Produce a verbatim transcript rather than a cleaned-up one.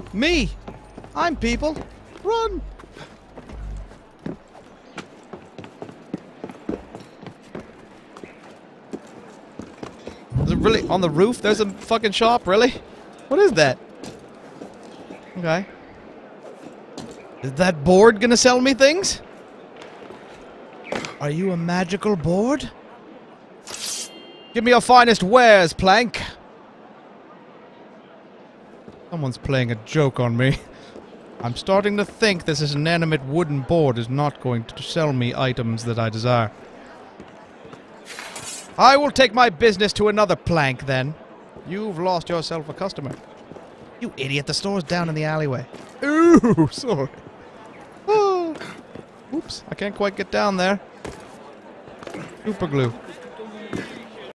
Me! I'm people! Run! Is it really on the roof? There's a fucking shop, really? What is that? Okay. Is that board gonna sell me things? Are you a magical board? Give me your finest wares, Plank! Someone's playing a joke on me. I'm starting to think this inanimate wooden board is not going to sell me items that I desire. I will take my business to another Plank, then. You've lost yourself a customer. You idiot, the store's down in the alleyway. Ooh, sorry. Oh. Oops, I can't quite get down there. Super glue.